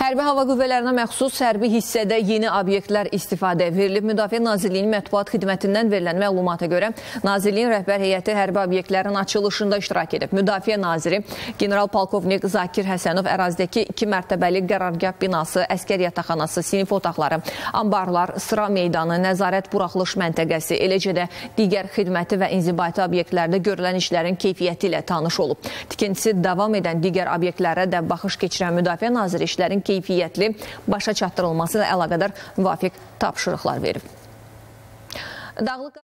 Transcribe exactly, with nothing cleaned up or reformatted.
Hərbi Hava Qüvvələrinə məxsus hərbi hissədə yeni obyektlər istifadəyə verilib. Müdafiə Nazirliyinin mətbuat xidmətindən verilən məlumata görə Nazirliyin rəhbər heyəti hərbi obyektlərin açılışında iştirak edib. Müdafiə Naziri general-polkovnik Zakir Həsənov ərazidəki iki mərtəbəli qərargah binası, əskər yataqxanası, sinif otaqları, ambarlar, sıra meydanı, nəzarət buraxılış məntəqəsi, eləcə də digər xidməti və inzibati obyektlərdə görülən işlərin keyfiyyəti ilə tanış olub. Tikintisi davam edən digər obyektlərə də baxış keçirən Müdafiə Naziri işlərin keyfiyyətli başa çatdırılması ilə əlaqədar müvafiq tapşırıqlar verib. Dağlıq